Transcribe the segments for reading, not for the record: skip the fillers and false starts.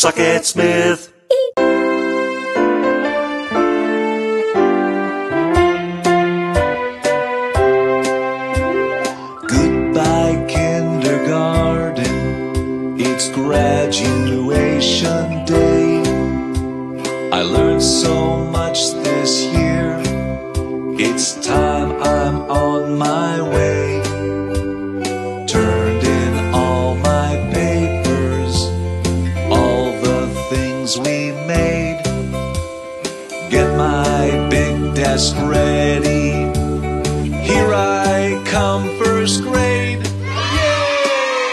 Socket Smith. Goodbye, kindergarten. It's graduation day. I learned so much this year. It's time I'm on my way. Turned in all my papers, all the things we made. Get my big desk ready. Here I come, first grade. Yay!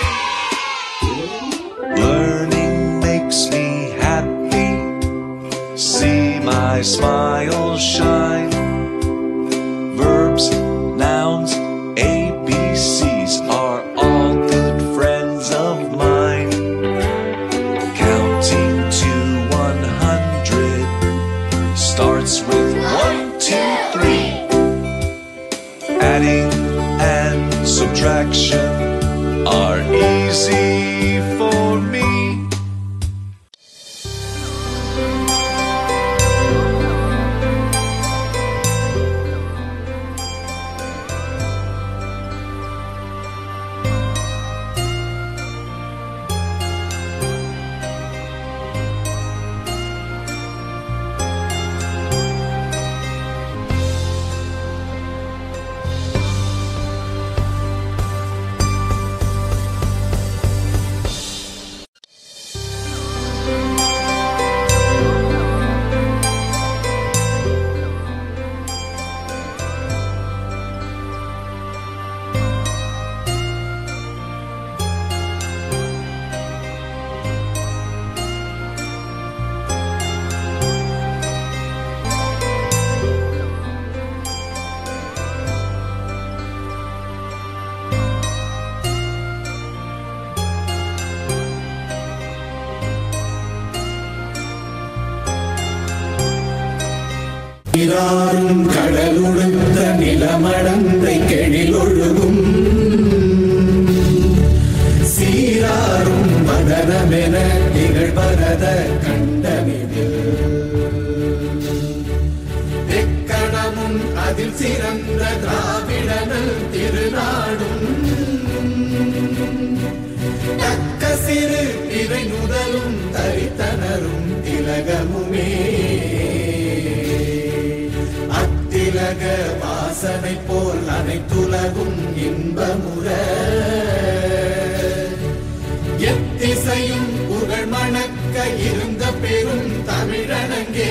Learning makes me happy. See my smile shine. Verbs, nouns, ABCs are all good friends of mine. Counting to 100 starts with 1, 2, 3. Adding and subtraction are easy for me. நீராறும் கடலுடுத்த நிலமடந்தை கெழிலொழுகும் சீராறும் மதனமென நிகழ்வரத கண்டமிதில் எக்கணமும் அதில் சிறந்த திராவிடனல் திருநாடும் தக்க சிறு இவை நுதலும் தரித்தனரும் திலகமுமே திலக வாசனை போல் அனைத்துலகும் இன்பமுற எத்திசையும் புகழ் மணக்க இருந்த பெரும் தமிழனங்கே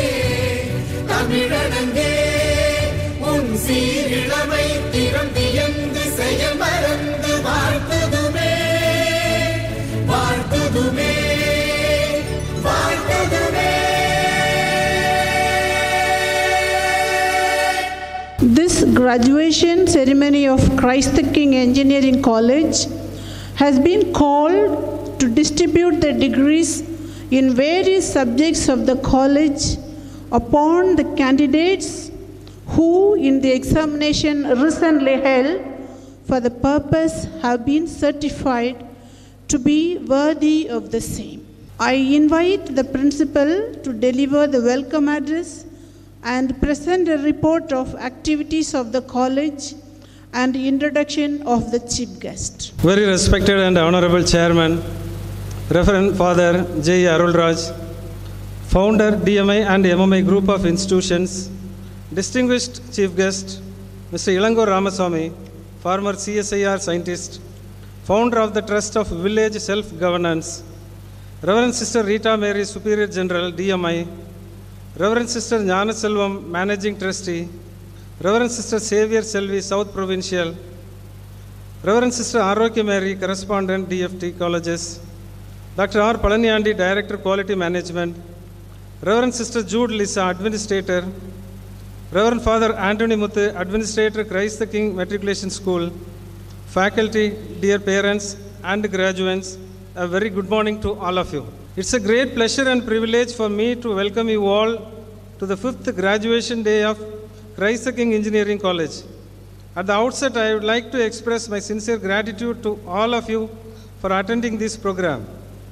தமிழனங்கே உன் சீரிழமை திறந்தியந்து செயல் மறந்து வாழ்த்துதுமே வாழ்த்துதுமே வாழ்த்துதுமே. This graduation ceremony of Christ the King Engineering College has been called to distribute the degrees in various subjects of the college upon the candidates who in the examination recently held for the purpose have been certified to be worthy of the same. I invite the principal to deliver the welcome address and present a report of activities of the college and introduction of the chief guest. Very respected and honorable chairman, Reverend Father J. Arulraj, founder DMI and MMI group of institutions, distinguished chief guest, Mr. Ilangor Ramaswamy, former CSIR scientist, founder of the Trust of Village Self-Governance, Reverend Sister Rita Mary, Superior General, DMI, Reverend Sister Jnana Selvam, Managing Trustee, Reverend Sister Xavier Selvi, South Provincial, Reverend Sister Arokya Mary, Correspondent, DFT Colleges, Dr. R. Palaniandi, Director, Quality Management, Reverend Sister Jude Lisa, Administrator, Reverend Father Anthony Muthu, Administrator, Christ the King Matriculation School, faculty, dear parents and graduates, a very good morning to all of you. It's a great pleasure and privilege for me to welcome you all to the 5th graduation day of Christ the King Engineering College. At the outset, I would like to express my sincere gratitude to all of you for attending this program.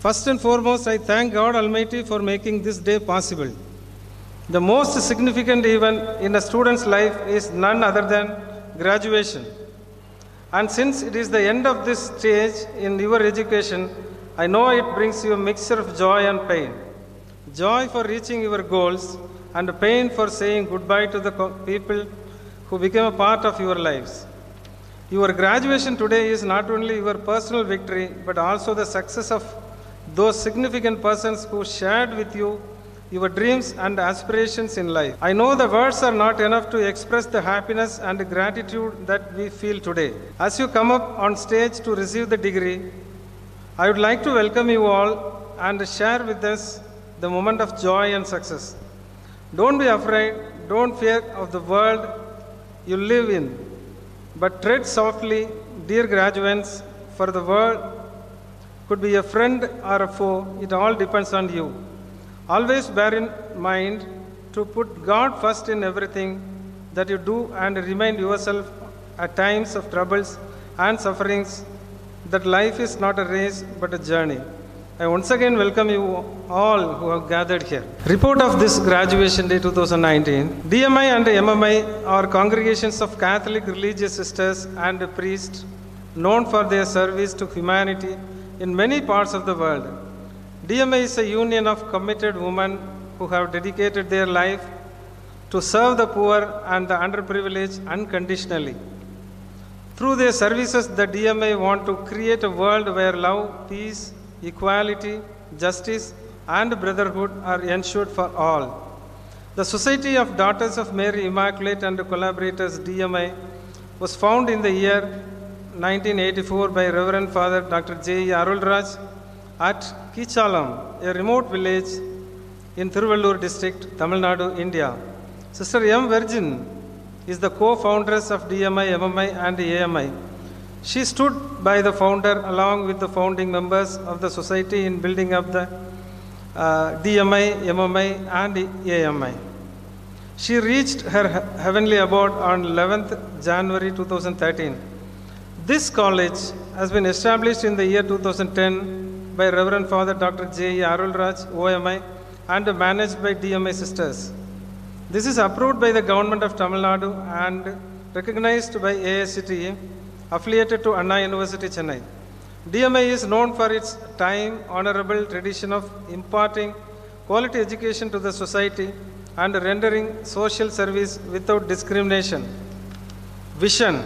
First and foremost, I thank God Almighty for making this day possible. The most significant event in a student's life is none other than graduation. And since it is the end of this stage in your education, I know it brings you a mixture of joy and pain. Joy for reaching your goals and pain for saying goodbye to the people who became a part of your lives. Your graduation today is not only your personal victory, but also the success of those significant persons who shared with you your dreams and aspirations in life. I know the words are not enough to express the happiness and gratitude that we feel today. As you come up on stage to receive the degree, I would like to welcome you all and share with us the moment of joy and success. Don't be afraid, don't fear of the world you live in, but tread softly, dear graduates, for the world could be a friend or a foe, it all depends on you. Always bear in mind to put God first in everything that you do and remind yourself at times of troubles and sufferings that life is not a race but a journey. I once again welcome you all who have gathered here. Report of this graduation day 2019. DMI and MMI are congregations of Catholic religious sisters and priests known for their service to humanity in many parts of the world. DMI is a union of committed women who have dedicated their life to serve the poor and the underprivileged unconditionally. Through their services, the DMI want to create a world where love, peace, equality, justice, and brotherhood are ensured for all. The Society of Daughters of Mary Immaculate and Collaborators DMI was founded in the year 1984 by Reverend Father Dr. J. Arulraj at Kichalam, a remote village in Thiruvallur district, Tamil Nadu, India. Sister M. Virgin is the co-foundress of DMI, MMI, and AMI. She stood by the founder along with the founding members of the society in building up the DMI, MMI, and AMI. She reached her heavenly abode on 11th January 2013. This college has been established in the year 2010 by Reverend Father Dr. J. Arulraj, OMI, and managed by DMI sisters. This is approved by the government of Tamil Nadu and recognized by AICTE, affiliated to Anna University, Chennai. DMI is known for its time-honorable tradition of imparting quality education to the society and rendering social service without discrimination. Vision: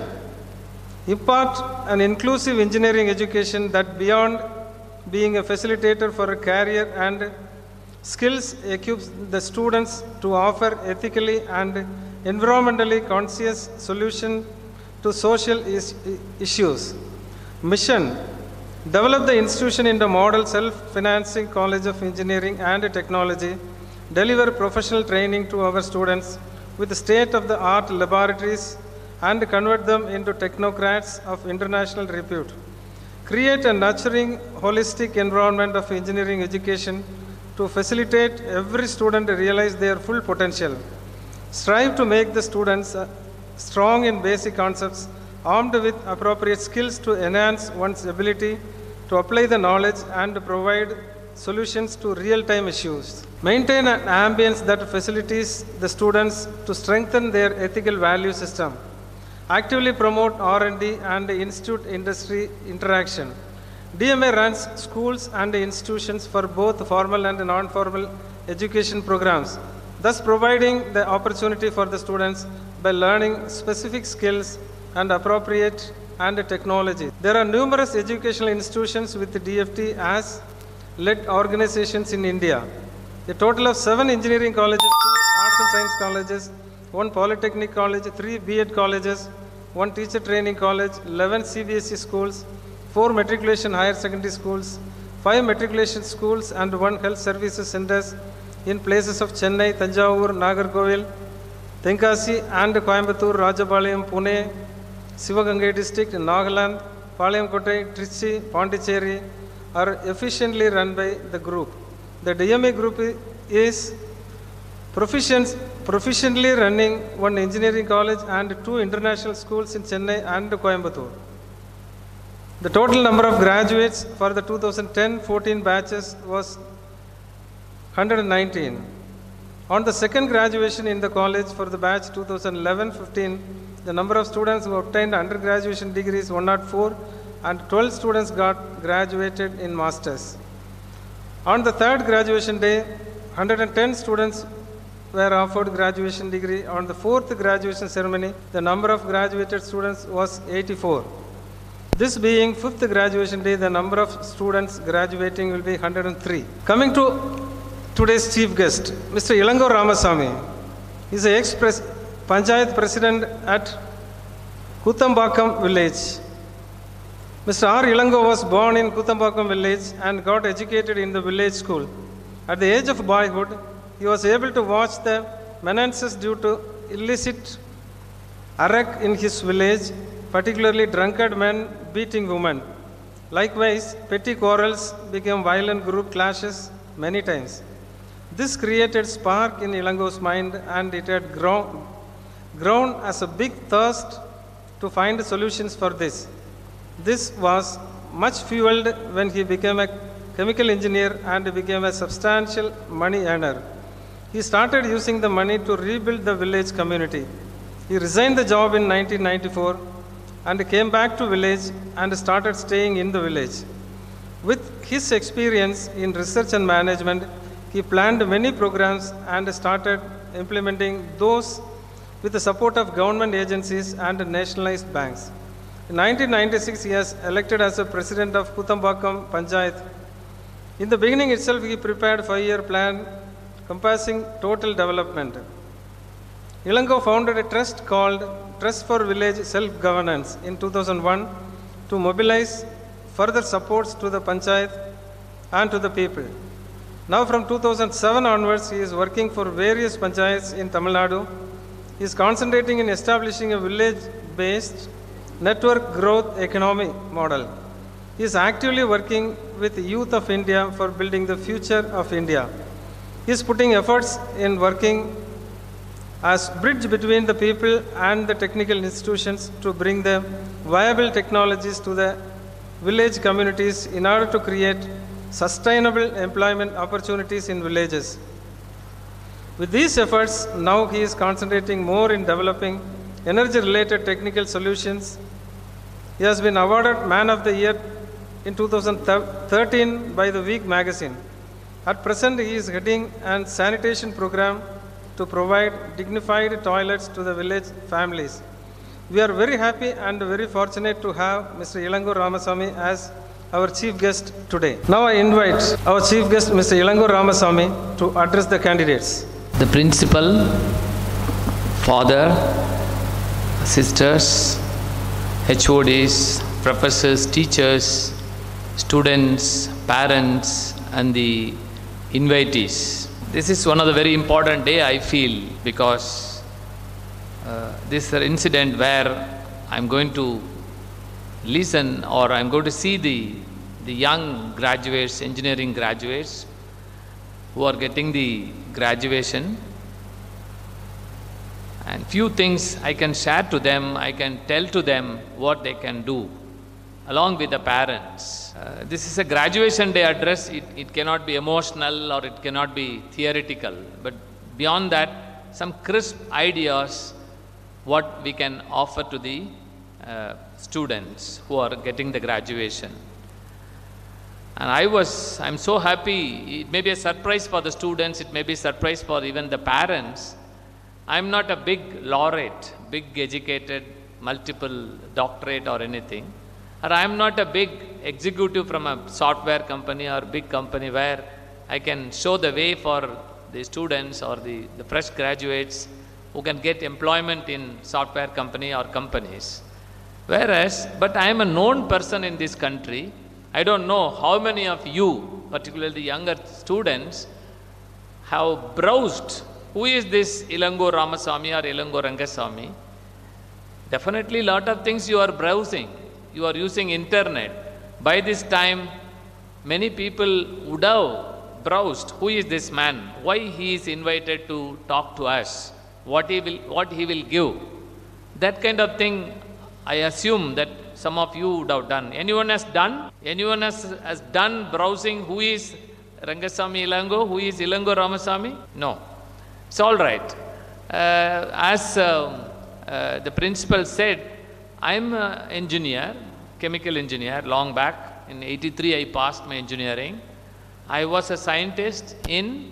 impart an inclusive engineering education that beyond being a facilitator for a career and skills equips the students to offer ethically and environmentally conscious solutions to social issues. Mission: develop the institution into a model self-financing college of engineering and technology, deliver professional training to our students with state-of-the-art laboratories and convert them into technocrats of international repute. Create a nurturing, holistic environment of engineering education to facilitate every student to realize their full potential. Strive to make the students strong in basic concepts, armed with appropriate skills to enhance one's ability to apply the knowledge and provide solutions to real-time issues. Maintain an ambience that facilitates the students to strengthen their ethical value system. Actively promote R&D and institute-industry interaction. DMA runs schools and institutions for both formal and non-formal education programs, thus providing the opportunity for the students by learning specific skills and appropriate and technology. There are numerous educational institutions with the DFT as led organizations in India. A total of 7 engineering colleges, 2 arts and science colleges, 1 polytechnic college, 3 B.Ed colleges, 1 teacher training college, 11 CBSE schools, 4 matriculation higher secondary schools, 5 matriculation schools, and 1 health services centers in places of Chennai, Tanjavur, Nagarkovil, Tenkasi, and Coimbatore, Rajapalayam, Pune, Sivagangai district, Nagaland, Palayamkottai, Trichy, Pondicherry are efficiently run by the group. The DMA group is proficiently running 1 engineering college and 2 international schools in Chennai and Coimbatore. The total number of graduates for the 2010-14 batches was 119. On the second graduation in the college for the batch 2011-15, the number of students who obtained undergraduate degrees 104 and 12 students got graduated in masters. On the third graduation day, 110 students were offered graduation degree. On the fourth graduation ceremony, the number of graduated students was 84. This being fifth graduation day, the number of students graduating will be 103. Coming to today's chief guest, Mr. Ilango Ramasamy. He is an ex-Panchayat President at Kuthambakam village. Mr. R. Ilango was born in Kuthambakam village and got educated in the village school. At the age of boyhood, he was able to watch the menaces due to illicit arrack in his village, particularly drunkard men beating women. Likewise, petty quarrels became violent group clashes many times. This created spark in Ilango's mind, and it had grown as a big thirst to find solutions for this. This was much fueled when he became a chemical engineer and became a substantial money earner. He started using the money to rebuild the village community. He resigned the job in 1994 and came back to village and started staying in the village. With his experience in research and management, he planned many programs and started implementing those with the support of government agencies and nationalized banks. In 1996, he was elected as a president of Kuthambakam Panchayat. In the beginning itself, he prepared a 5-year plan compassing total development. Ilango founded a trust called Trust for Village Self-Governance in 2001 to mobilize further supports to the Panchayat and to the people. Now from 2007 onwards, he is working for various Panchayats in Tamil Nadu. He is concentrating in establishing a village-based network growth economy model. He is actively working with the youth of India for building the future of India. He is putting efforts in working as bridge between the people and the technical institutions to bring the viable technologies to the village communities in order to create sustainable employment opportunities in villages. With these efforts, now he is concentrating more in developing energy-related technical solutions. He has been awarded Man of the Year in 2013 by the Week magazine. At present, he is heading a sanitation program to provide dignified toilets to the village families. We are very happy and very fortunate to have Mr. Ilango Ramasamy as our chief guest today. Now I invite our chief guest, Mr. Ilango Ramasamy, to address the candidates. The principal, father, sisters, HODs, professors, teachers, students, parents, and the invitees. This is one of the very important day, I feel, because this is an incident where I'm going to listen, or I'm going to see the young graduates, engineering graduates, who are getting the graduation. And few things I can share to them, I can tell to them what they can do, along with the parents. This is a graduation day address. It cannot be emotional or it cannot be theoretical. But beyond that, some crisp ideas what we can offer to the students who are getting the graduation. And I'm so happy. It may be a surprise for the students, it may be a surprise for even the parents. I'm not a big laureate, big educated, multiple doctorate or anything. Or I'm not a big executive from a software company or big company where I can show the way for the students or the fresh graduates who can get employment in software company or companies. But I am a known person in this country. I don't know how many of you, particularly younger students, have browsed who is this Ilango Ramasamy or Ilango Rangasamy. Definitely a lot of things you are browsing. You are using internet. By this time, many people would have browsed who is this man, why he is invited to talk to us, what he will give. That kind of thing, I assume that some of you would have done. Anyone has done? Anyone has done browsing? Who is Rangasamy Ilango? Who is Ilango Ramasamy? No. It's all right. As the principal said, I'm an engineer, chemical engineer, long back. In 83 I passed my engineering. I was a scientist in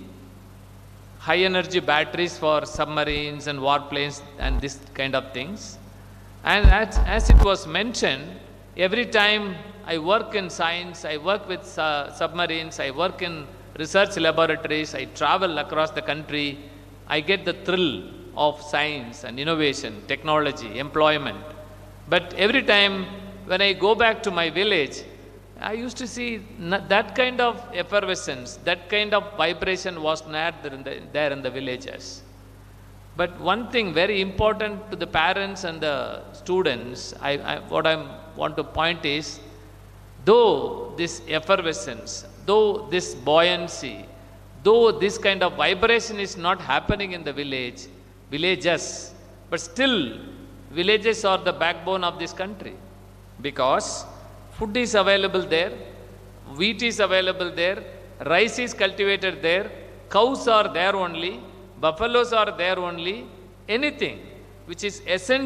high energy batteries for submarines and warplanes and this kind of things. And as it was mentioned, every time I work in science, I work with submarines, I work in research laboratories, I travel across the country, I get the thrill of science and innovation, technology, employment. But every time when I go back to my village, I used to see that kind of effervescence, that kind of vibration was not there in the villages. But one thing very important to the parents and the students, what I want to point is, though this effervescence, though this buoyancy, though this kind of vibration is not happening in the villages, but still villages are the backbone of this country, because food is available there, wheat is available there, rice is cultivated there, cows are there only, buffaloes are there only, anything which is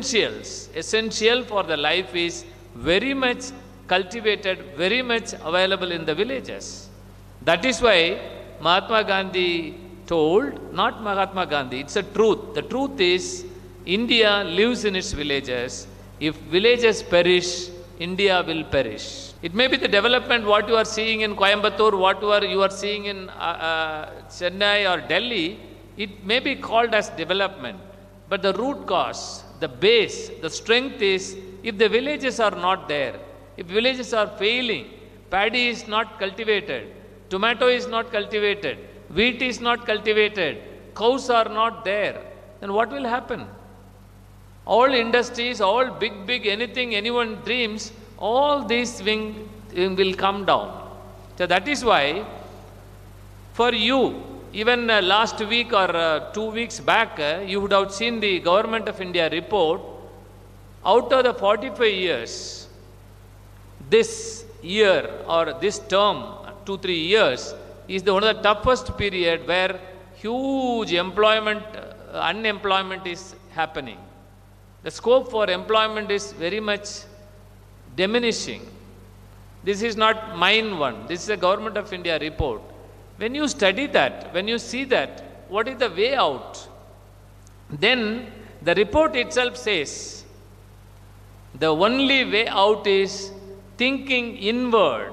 essential for the life is very much cultivated, very much available in the villages. That is why Mahatma Gandhi told, not Mahatma Gandhi, it's a truth. The truth is, India lives in its villages. If villages perish, India will perish. It may be the development what you are seeing in Coimbatore, whatever you are seeing in Chennai or Delhi, it may be called as development. But the root cause, the base, the strength is, if the villages are not there, if villages are failing, paddy is not cultivated, tomato is not cultivated, wheat is not cultivated, cows are not there, then what will happen? All industries, all big, anything anyone dreams, all these will come down. So that is why, for you, even last week or 2 weeks back, you would have seen the Government of India report. Out of the 45 years, this year or this term, 2-3 years, is one of the toughest period where huge unemployment is happening. The scope for employment is very much diminishing. This is not mine one. This is a Government of India report. When you study that, when you see that, what is the way out? Then the report itself says, the only way out is thinking inward.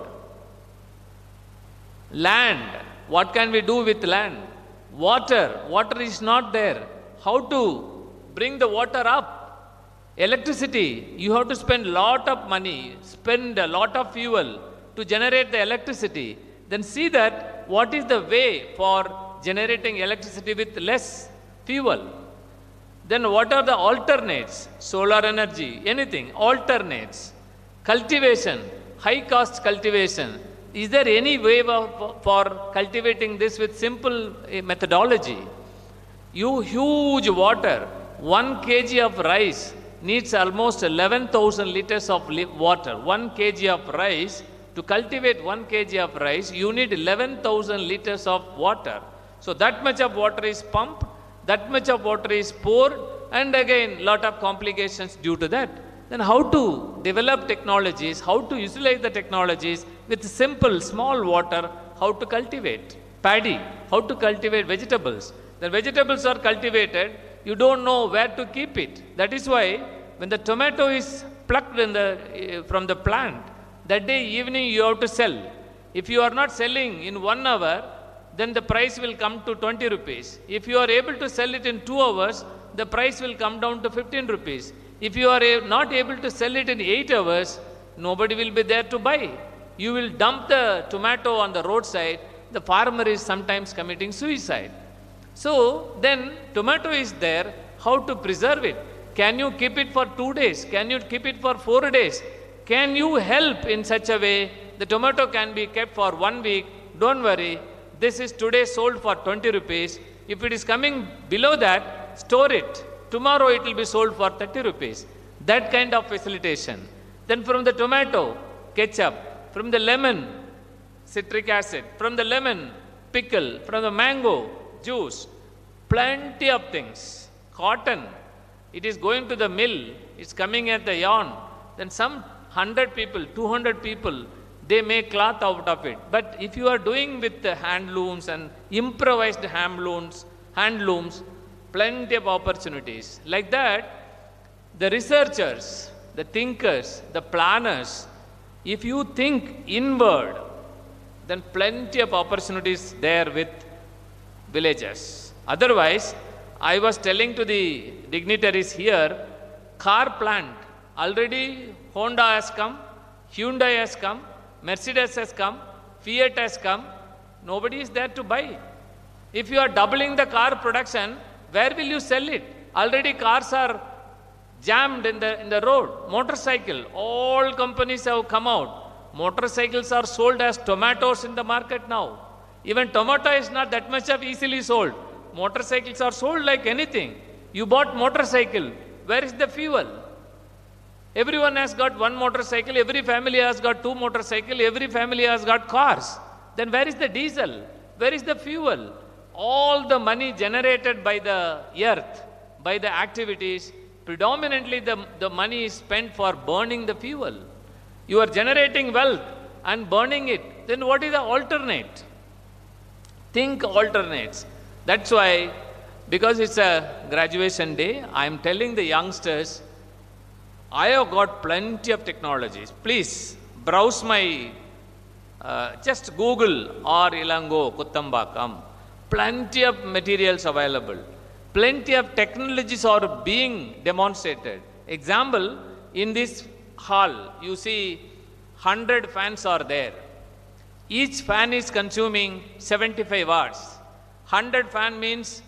Land, what can we do with land? Water is not there. How to bring the water up? Electricity, you have to spend a lot of money, spend a lot of fuel to generate the electricity. Then see that what is the way for generating electricity with less fuel. Then what are the alternates? Solar energy, anything, alternates. Cultivation, high cost cultivation. Is there any way for cultivating this with simple methodology? You huge water, 1 kg of rice needs almost 11,000 liters of water. 1 kg of rice, to cultivate 1 kg of rice, you need 11,000 liters of water. So that much of water is pumped, that much of water is poured, and again lot of complications due to that. Then how to develop technologies, how to utilize the technologies with simple small water, how to cultivate paddy, how to cultivate vegetables. The vegetables are cultivated, you don't know where to keep it. That is why when the tomato is plucked from the plant, that day evening you have to sell. If you are not selling in 1 hour, then the price will come to 20 rupees. If you are able to sell it in 2 hours, the price will come down to 15 rupees. If you are not able to sell it in 8 hours, nobody will be there to buy. You will dump the tomato on the roadside, the farmer is sometimes committing suicide. So then tomato is there, how to preserve it? Can you keep it for 2 days? Can you keep it for 4 days? Can you help in such a way the tomato can be kept for 1 week? Don't worry, this is today sold for 20 rupees. If it is coming below that, store it. Tomorrow it will be sold for 30 rupees. That kind of facilitation. Then from the tomato, ketchup. From the lemon, citric acid. From the lemon, pickle. From the mango, juice. Plenty of things. Cotton, it is going to the mill, it's coming at the yarn. Then some 100 people, 200 people, they make cloth out of it. But if you are doing with the hand looms and improvised hand looms, plenty of opportunities. Like that, the researchers, the thinkers, the planners, if you think inward, then plenty of opportunities there with villages. Otherwise, I was telling to the dignitaries here, car plant, already Honda has come, Hyundai has come, Mercedes has come, Fiat has come, nobody is there to buy. If you are doubling the car production, where will you sell it? Already cars are jammed in the road. Motorcycle, all companies have come out. Motorcycles are sold as tomatoes in the market now. Even tomato is not that much of easily sold. Motorcycles are sold like anything. You bought motorcycle, where is the fuel? Everyone has got one motorcycle, every family has got two motorcycles, every family has got cars. Then where is the diesel? Where is the fuel? All the money generated by the earth, by the activities, predominantly the money is spent for burning the fuel. You are generating wealth and burning it. Then what is the alternate? Think alternates. That's why, because it's a graduation day, I am telling the youngsters, I have got plenty of technologies. Please browse my, just Google or Ilango, Kuttambakam. Plenty of materials available. Plenty of technologies are being demonstrated. Example, in this hall, you see 100 fans are there. Each fan is consuming 75 watts. 100 fan means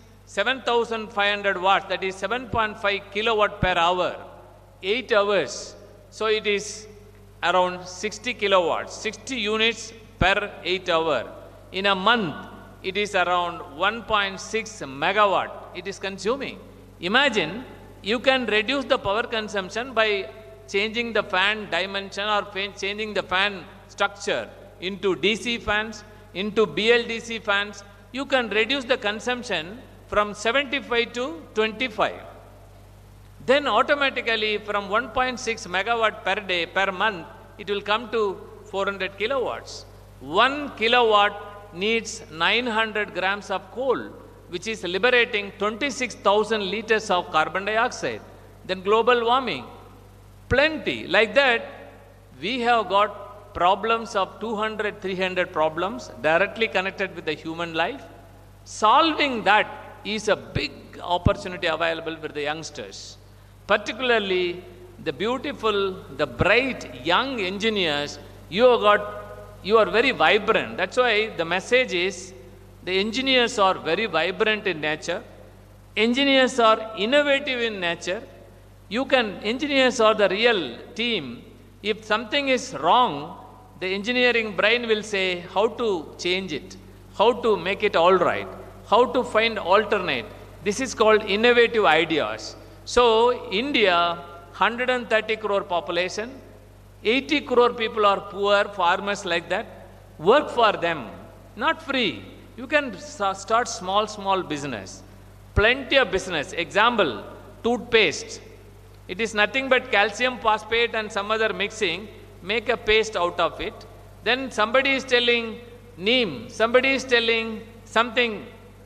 7,500 watts, that is 7.5 kilowatt per hour. 8 hours. So it is around 60 kilowatts, 60 units per 8 hour. In a month, it is around 1.6 megawatt it is consuming. Imagine, you can reduce the power consumption by changing the fan dimension or changing the fan structure into DC fans, into BLDC fans. You can reduce the consumption from 75 to 25. Then automatically from 1.6 megawatt per day, per month, it will come to 400 kilowatts. 1 kilowatt needs 900 grams of coal, which is liberating 26,000 liters of carbon dioxide. Then global warming, plenty. Like that, we have got problems of 200, 300 problems directly connected with the human life. Solving that is a big opportunity available for the youngsters. Particularly the beautiful, the bright young engineers, you are very vibrant. That's why the message is, the engineers are very vibrant in nature. Engineers are innovative in nature. Engineers are the real team. If something is wrong, the engineering brain will say how to change it, how to make it all right, how to find alternate. This is called innovative ideas. So India, 130 crore population, 80 crore people are poor, farmers like that. Work for them, not free. You can start small business. Plenty of business. Example, toothpaste. It is nothing but calcium phosphate and some other mixing. Make a paste out of it. Then somebody is telling neem. Somebody is telling something,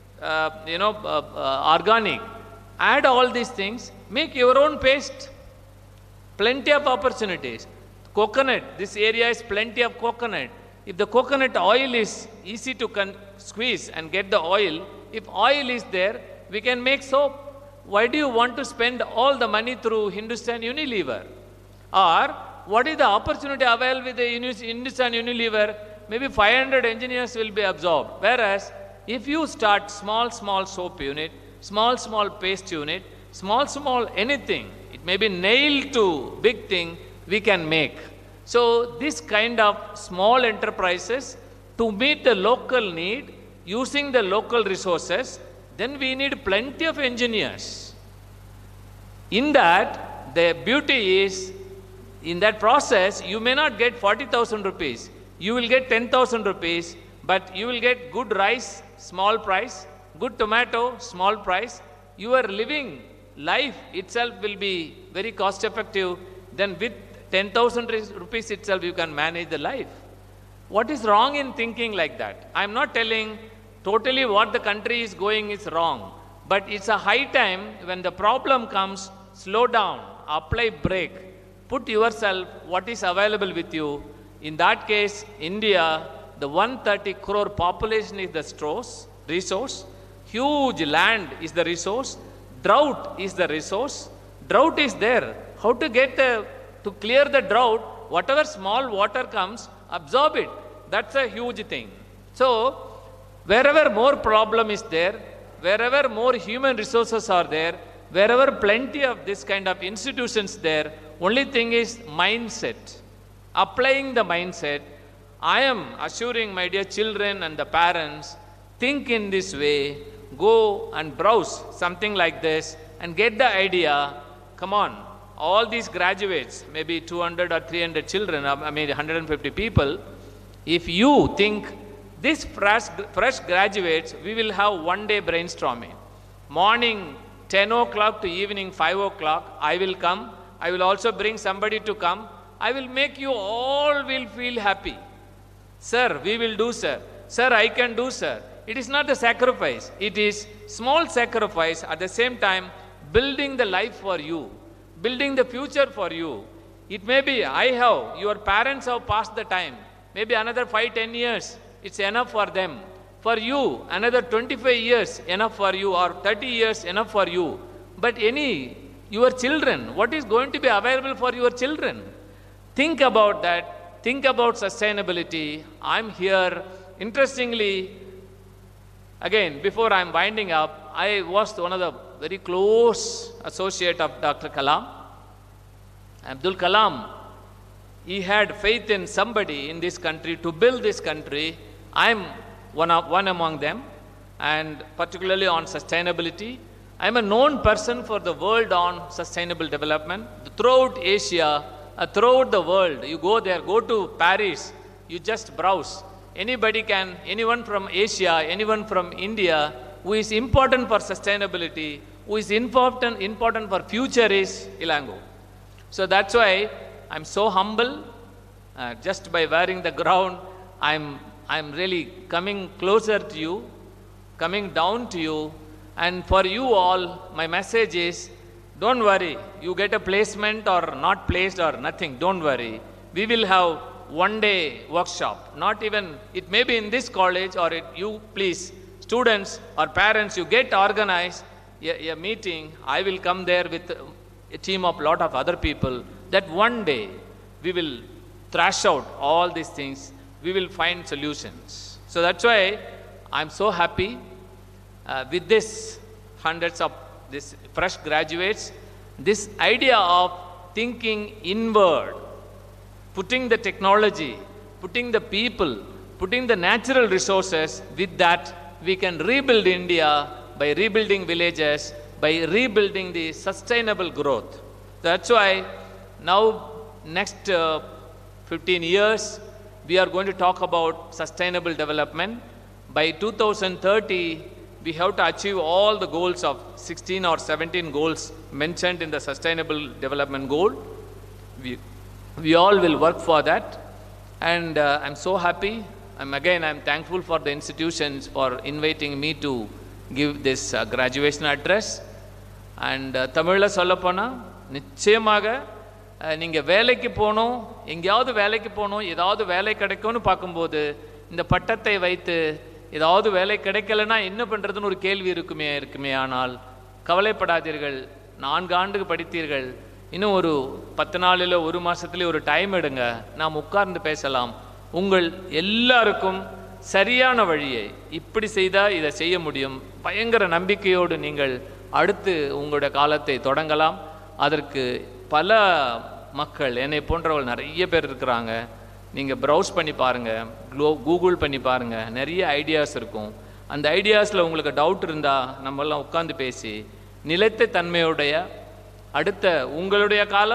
organic. Add all these things. Make your own paste. Plenty of opportunities. Coconut. This area is plenty of coconut. If the coconut oil is easy to squeeze and get the oil, if oil is there, we can make soap. Why do you want to spend all the money through Hindustan Unilever? Or what is the opportunity available with the Hindustan Unilever? Maybe 500 engineers will be absorbed. Whereas if you start small soap unit, small paste unit, small anything, it may be nailed to big thing, we can make. So this kind of small enterprises, to meet the local need, using the local resources, then we need plenty of engineers. In that, the beauty is, In that process, you may not get 40,000 rupees. You will get 10,000 rupees, but you will get good rice, small price, good tomato, small price. Your living life itself will be very cost effective. Then with 10,000 rupees itself, you can manage the life. What is wrong in thinking like that? I am not telling totally what the country is going is wrong, but it's a high time when the problem comes, slow down, apply brake, put yourself what is available with you. In that case, India, the 130 crore population is the resource, huge land is the resource, drought is the resource, drought is there. How to get to clear the drought, whatever small water comes, absorb it. That's a huge thing. So, wherever more problem is there, wherever more human resources are there, wherever plenty of this kind of institutions there, only thing is mindset. Applying the mindset, I am assuring my dear children and the parents, think in this way, go and browse something like this and get the idea. Come on, all these graduates, maybe 200 or 300 children, I mean 150 people, if you think these fresh graduates, we will have one day brainstorming. Morning 10 o'clock to evening 5 o'clock, I will come. I will also bring somebody to come. I will make you all will feel happy. Sir, we will do, sir. Sir, I can do, sir. It is not the sacrifice. It is small sacrifice, at the same time building the life for you, building the future for you. It may be, your parents have passed the time. Maybe another 5-10 years, it's enough for them. For you, another 25 years, enough for you, or 30 years, enough for you. But your children, what is going to be available for your children? Think about that. Think about sustainability. I'm here. Interestingly, again, before I'm winding up, I was one of the very close associate of Dr. Kalam. Abdul Kalam, he had faith in somebody in this country to build this country. I'm one among them, and particularly on sustainability. I'm a known person for the world on sustainable development. Throughout Asia, throughout the world, you go there, go to Paris, you just browse. Anyone from Asia, anyone from India, who is important for sustainability, who is important for future is Ilango. So that's why I'm so humble. Just by wearing the crown, I'm really coming closer to you, coming down to you. And for you all, my message is, don't worry, you get a placement or not placed or nothing, don't worry. We will have one day workshop, not even, it may be in this college or you please, students or parents, you get organized a meeting, I will come there with a team of lot of other people, that one day we will thrash out all these things, we will find solutions. So that's why I'm so happy with this hundreds of these fresh graduates, this idea of thinking inward, putting the technology, putting the people, putting the natural resources, with that we can rebuild India by rebuilding villages, by rebuilding the sustainable growth. That's why now next 15 years, we are going to talk about sustainable development. By 2030, we have to achieve all the goals of 16 or 17 goals mentioned in the Sustainable Development Goal. We all will work for that. And I'm so happy. I'm thankful for the institutions for inviting me to give this graduation address. And Tamil sollapona நிச்சயமாக நீங்கள் வேலைக்கு போகணும், எங்கேயாவது வேலைக்கு போகணும், ஏதாவது வேலை கிடைக்கும்னு பார்க்கும்போது இந்த பட்டத்தை வைத்து ஏதாவது வேலை கிடைக்கலன்னா என்ன பண்ணுறதுன்னு ஒரு கேள்வி இருக்குமே. ஆனால் கவலைப்படாதீர்கள், 4 ஆண்டுக்கு படித்தீர்கள், இன்னும் ஒரு 10 நாளில் 1 மாதத்துலேயே ஒரு டைம் எடுங்க, நாம் உட்கார்ந்து பேசலாம். உங்கள் எல்லாருக்கும் சரியான வழியை இப்படி செய்தால் இதை செய்ய முடியும், பயங்கர நம்பிக்கையோடு நீங்கள் அடுத்து உங்களுடைய காலத்தை தொடங்கலாம். அதற்கு பல மக்கள் என்னை போன்றவர்கள் நிறைய பேர் இருக்கிறாங்க. நீங்கள் ப்ரௌஸ் பண்ணி பாருங்கள், கூகுள் பண்ணி பாருங்கள், நிறைய ஐடியாஸ் இருக்கும். அந்த ஐடியாஸில் உங்களுக்கு டவுட் இருந்தால் நம்மெல்லாம் உட்காந்து பேசி நிலைத்த தன்மையுடைய அடுத்த உங்களுடைய காலம்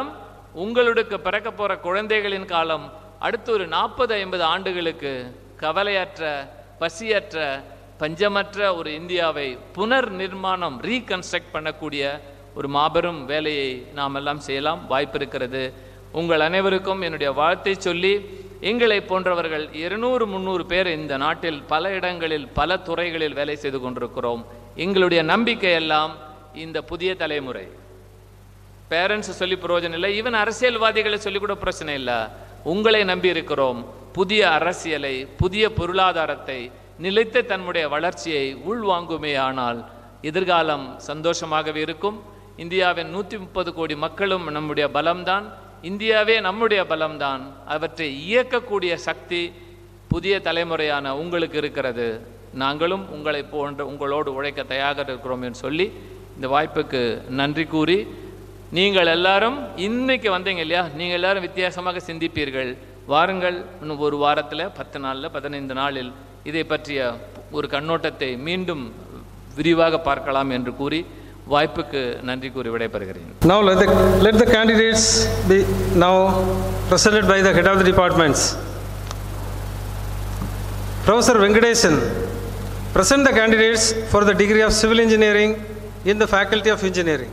உங்களுக்கு பிறக்க போகிற குழந்தைகளின் காலம் அடுத்த ஒரு 40-50 ஆண்டுகளுக்கு கவலையற்ற, பசியற்ற, பஞ்சமற்ற ஒரு இந்தியாவை புனர் நிர்மாணம், ரீகன்ஸ்ட்ரக்ட் பண்ணக்கூடிய ஒரு மாபெரும் வேலையை நாம் எல்லாம் செய்யலாம், வாய்ப்பு இருக்கிறது. உங்கள் அனைவருக்கும் என்னுடைய வாழ்த்தை சொல்லி, எங்களை போன்றவர்கள் 200-300 பேர் இந்த நாட்டில் பல இடங்களில் பல துறைகளில் வேலை செய்து கொண்டிருக்கிறோம். எங்களுடைய நம்பிக்கை எல்லாம் இந்த புதிய தலைமுறை. பேரண்ட்ஸ் சொல்லி பிரயோஜனம் இல்லை, ஈவன் அரசியல்வாதிகளை சொல்லி கூட பிரச்சனை இல்லை. உங்களை நம்பி இருக்கிறோம். புதிய அரசியலை, புதிய பொருளாதாரத்தை, நிலைத்த தன்னுடைய வளர்ச்சியை உள்வாங்குமே ஆனால் எதிர்காலம் சந்தோஷமாகவே இருக்கும். இந்தியாவின் 130 கோடி மக்களும் நம்முடைய பலம்தான், இந்தியாவே நம்முடைய பலம்தான். அவற்றை இயக்கக்கூடிய சக்தி புதிய தலைமுறையான உங்களுக்கு இருக்கிறது. நாங்களும் உங்களை போன்ற உங்களோடு உழைக்க தயாராக இருக்கிறோம் என்று சொல்லி இந்த வாய்ப்புக்கு நன்றி கூறி, நீங்கள் எல்லாரும் இன்னைக்கு வந்தீங்க இல்லையா, நீங்கள் எல்லாரும் வித்தியாசமாக சிந்திப்பீர்கள். வாருங்கள், இன்னும் ஒரு வாரத்தில், 10 நாளில், 15 நாளில் இதை பற்றிய ஒரு கண்ணோட்டத்தை மீண்டும் விரிவாக பார்க்கலாம் என்று கூறி வாய்ப்புக்கு நன்றி கூறி விடைபெறுகிறேன். Now let the candidates be now presented by the head of the departments. Professor Venkatesan, present the candidates for the degree of Civil Engineering in the Faculty of Engineering.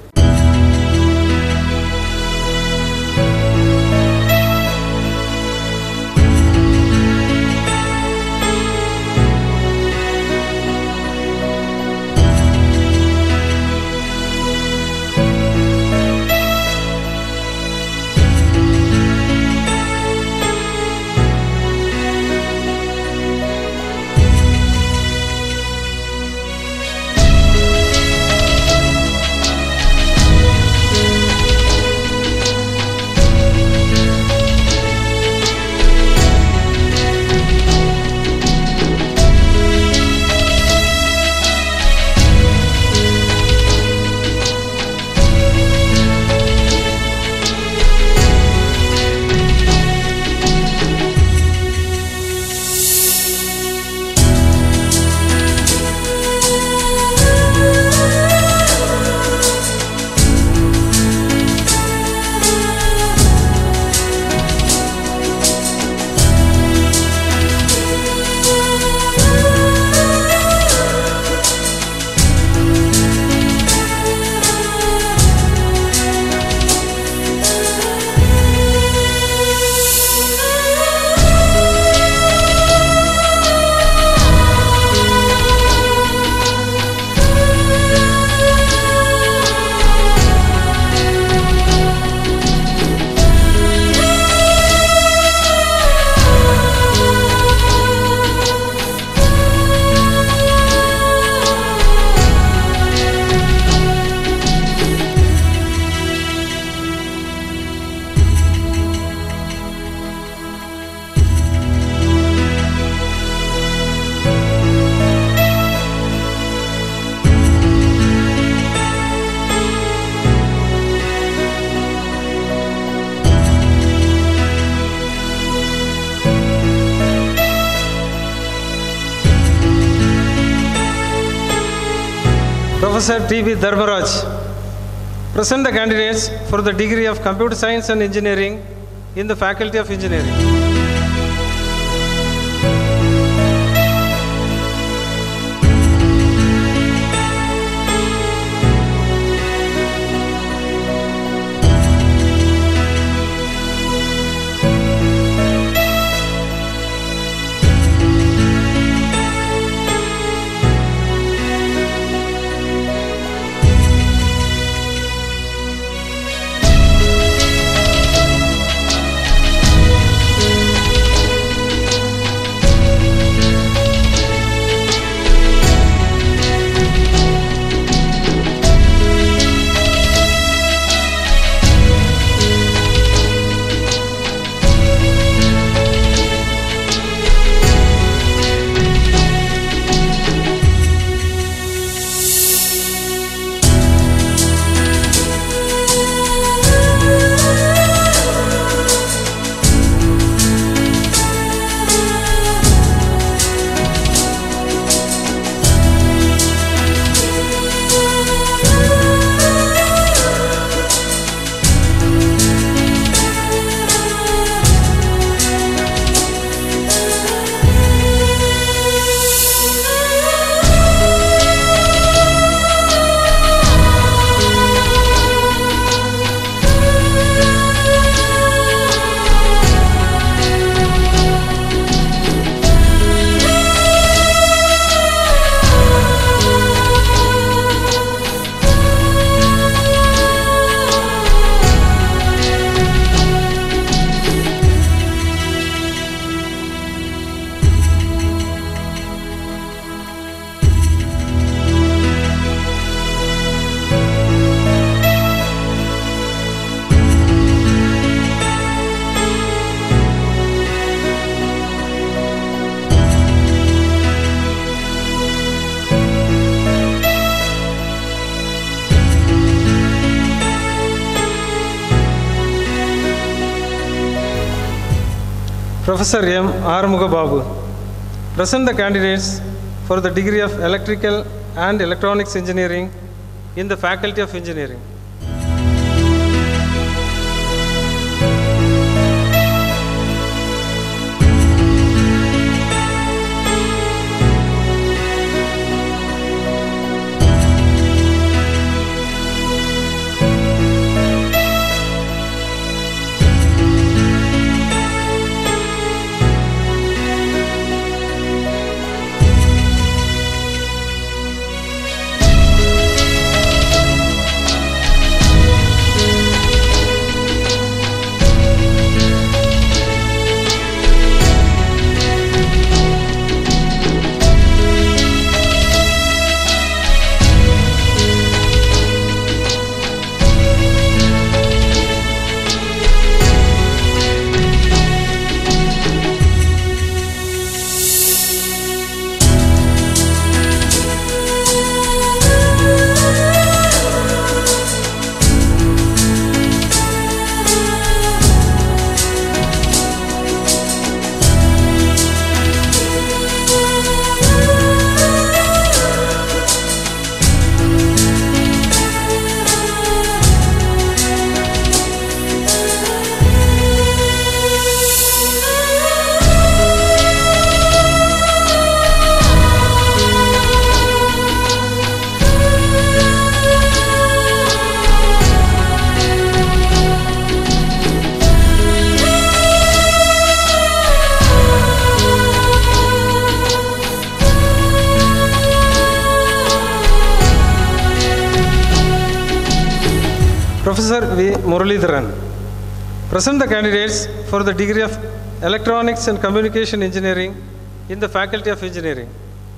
Professor T.V. Dharmaraj, present the candidates for the degree of Computer Science and Engineering in the Faculty of Engineering. Professor M. Arumuga Babu. Present the candidates for the degree of Electrical and Electronics Engineering in the Faculty of Engineering. Professor V. Muralidharan. Present the candidates for the degree of Electronics and Communication Engineering in the Faculty of Engineering.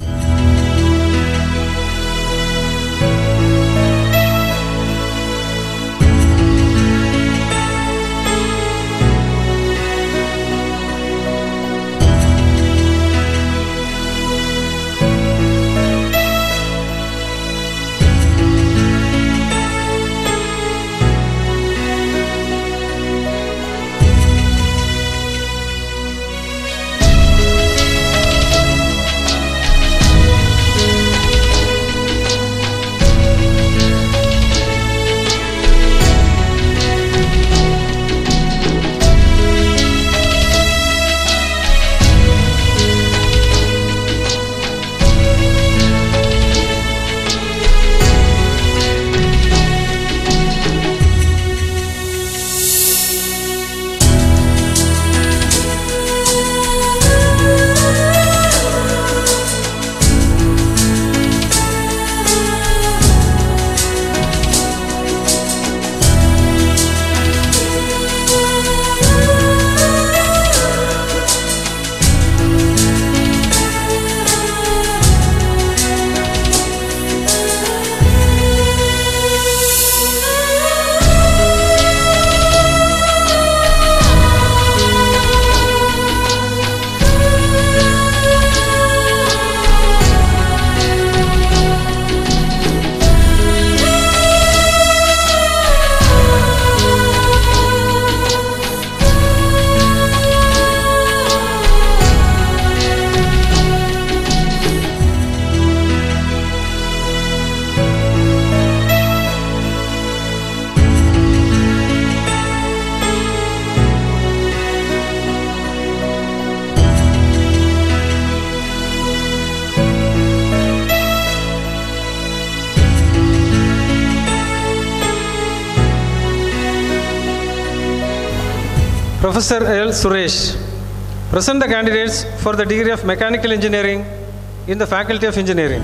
Professor L. Suresh. Present the candidates for the degree of Mechanical Engineering in the Faculty of Engineering.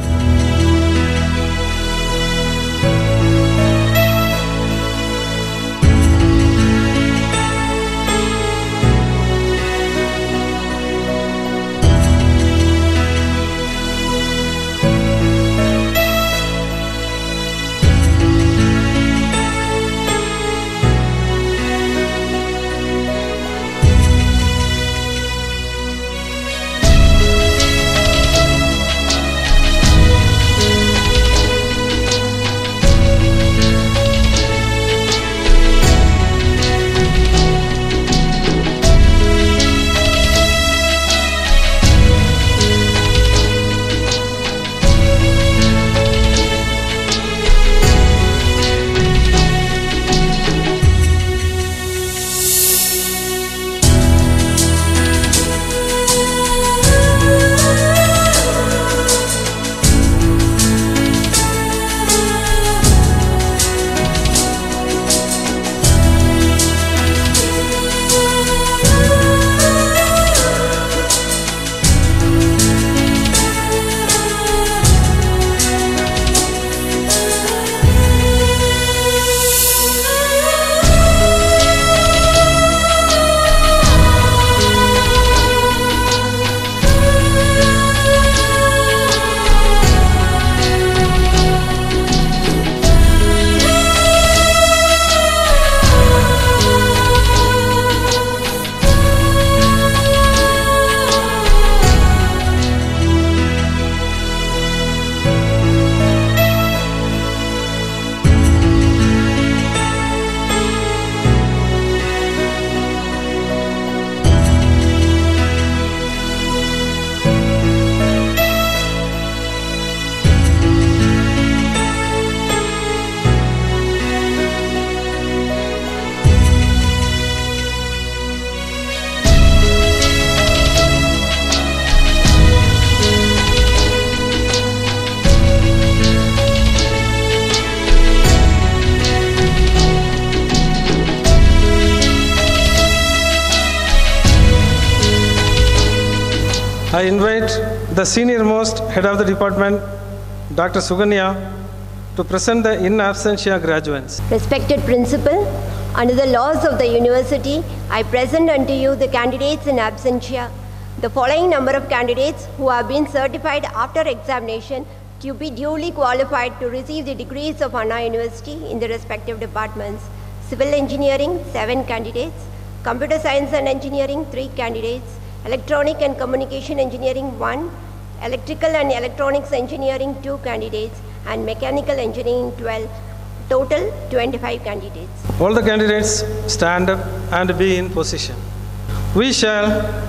I invite the senior most head of the department, Dr. Suganya, to present the in absentia graduates. Respected Principal, under the laws of the University, I present unto you the candidates in absentia. The following number of candidates who have been certified after examination to be duly qualified to receive the degrees of Anna University in the respective departments. Civil Engineering, 7 candidates. Computer Science and Engineering, 3 candidates. Electronic and Communication Engineering, 1. Electrical and Electronics Engineering, 2 candidates. And Mechanical Engineering, 12. Total, 25 candidates. All the candidates stand up and be in position. We shall,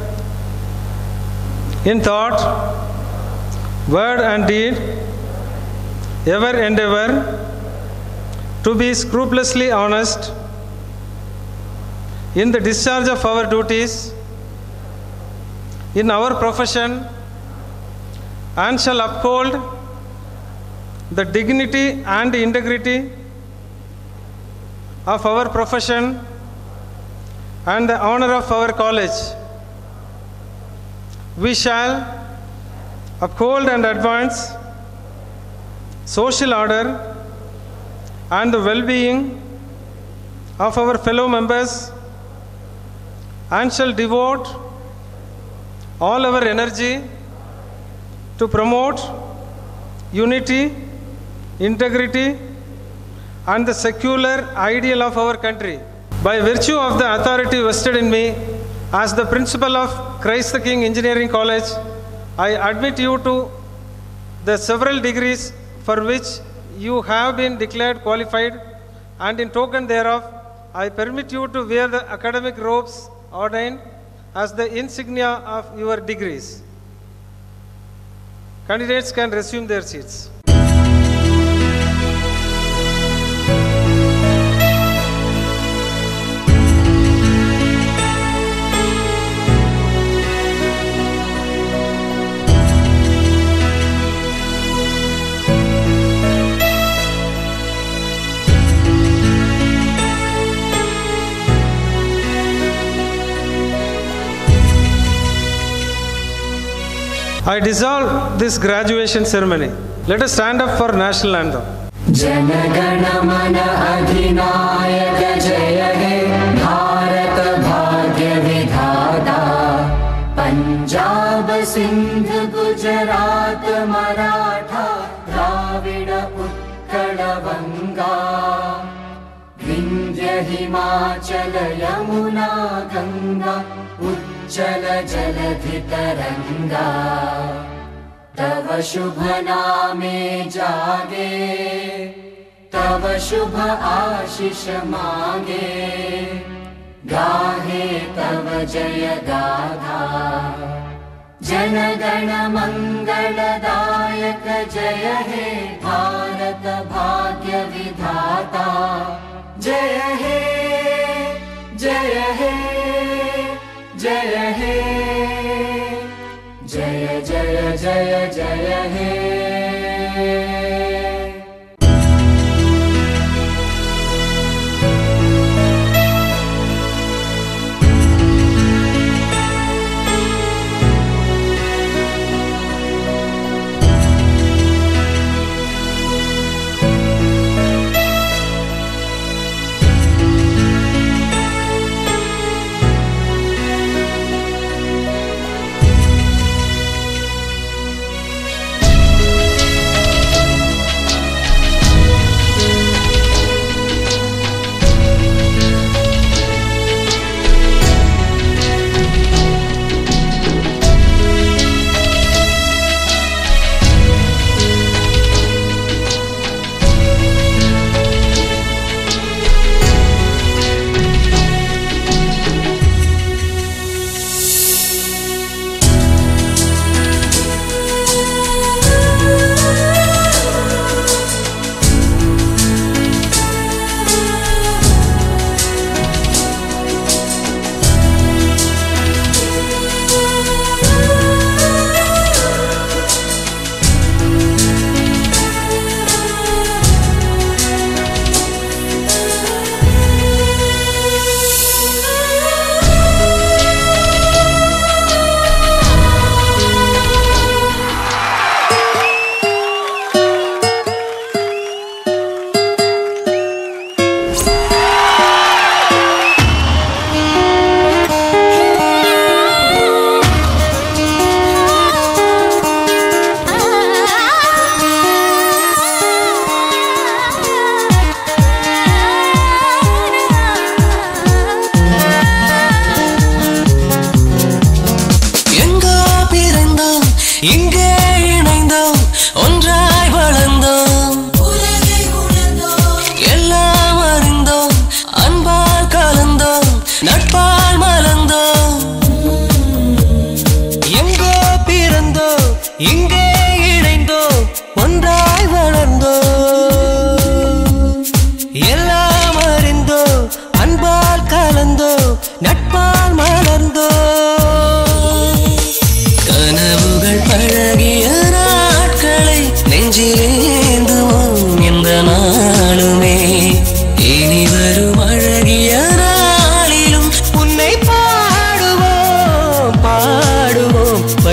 in thought, word and deed, ever endeavor to be scrupulously honest in the discharge of our duties in our profession, and shall uphold the dignity and integrity of our profession and the honor of our college. We shall uphold and advance social order and the well-being of our fellow members, and shall devote all our energy to promote unity, integrity, and the secular ideal of our country. By virtue of the authority vested in me as the principal of Christ the King Engineering College, I admit you to the several degrees for which you have been declared qualified, and in token thereof, I permit you to wear the academic robes ordained as the insignia of your degrees. Candidates can resume their seats. I dissolve this graduation ceremony. Let us stand up for national anthem. Janagana mana adhinayaka jaya he Bharat bhagya vidhata Punjab Sindh Gujarat Maratha Dravida Utkala Vanga Vindhya Himachala Yamuna Ganga Uchala Jaladhi Taranga तव शुभ नामे जागे तव शुभ आशीष मांगे गाहे तव जय गाथा जनगण मंगलदायक जय हे भारत भाग्य विधाता जय हे जय हे जय हे जय जय जय जय हे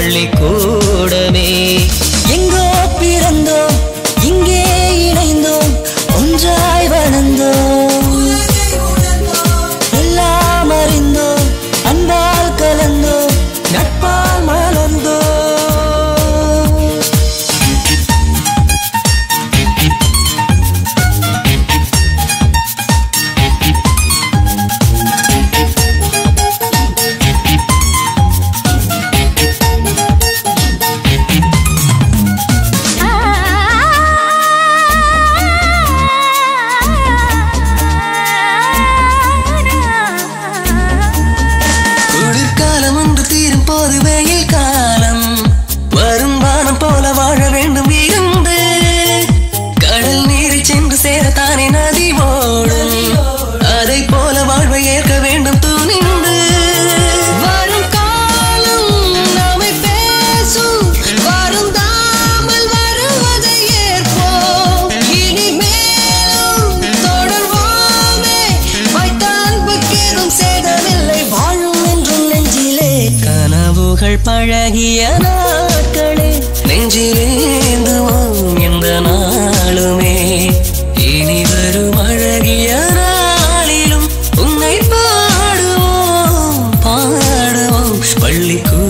பள்ளிக்கூடமே. எங்கோ பிறந்தோம் இங்கே இணைந்தோம் ஒன்றாய் வளர்ந்தோம் எல்லாம் அறிந்தோம் அன்பால் கலந்தோம் நட்பால் மலர்ந்தோம். பழகிய நாட்களே நெஞ்சிலேந்துவோம் எந்த நாளுமே. இனி வரும் அழகிய நாளிலும் உன்னை பாடுவோம் பாடுவோம் பள்ளிக்கூட